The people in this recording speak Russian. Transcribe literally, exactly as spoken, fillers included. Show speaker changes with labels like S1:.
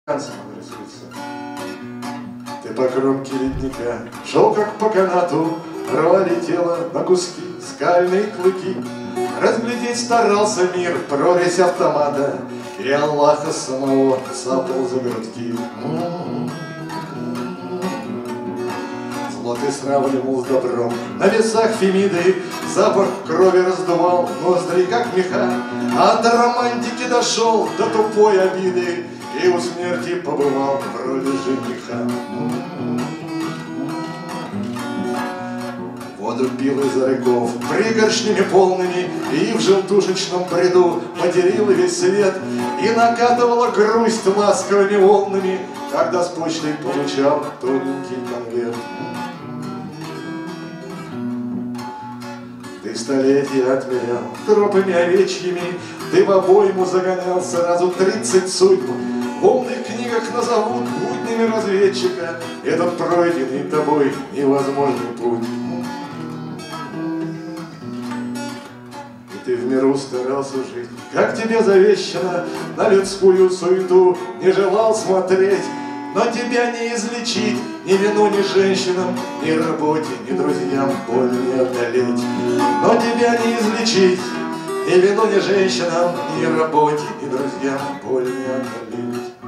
S1: Танцем рисуется. Ты по кромке ледника шел как по канату, рвали тело на куски скальные клыки. Разглядеть старался мир, прорезь автомата, и Аллаха самого цапал за грудки. Зло ты сравнивал с добром, на весах Фемиды запах крови раздувал ноздри, как меха. А до романтики дошел, до тупой обиды, и у смерти побывал в роли жениха. Воду пил из рыков пригоршнями полными, и в желтушечном бреду материла весь свет, и накатывала грусть ласковыми волнами, когда с почтой получал тоненький конверт. Ты столетия отмерял тропами овечьими, ты в обойму загонял сразу тридцать судьб. В умных книгах назовут буднями разведчика этот пройденный тобой невозможный путь. И ты в миру старался жить, как тебе завещано, на людскую суету не желал смотреть. Но тебя не излечить ни вину, ни женщинам, ни работе, ни друзьям боль не одолеть. Но тебя не излечить ни вину, ни женщинам, ни работе, ни друзьям боль не одолеть.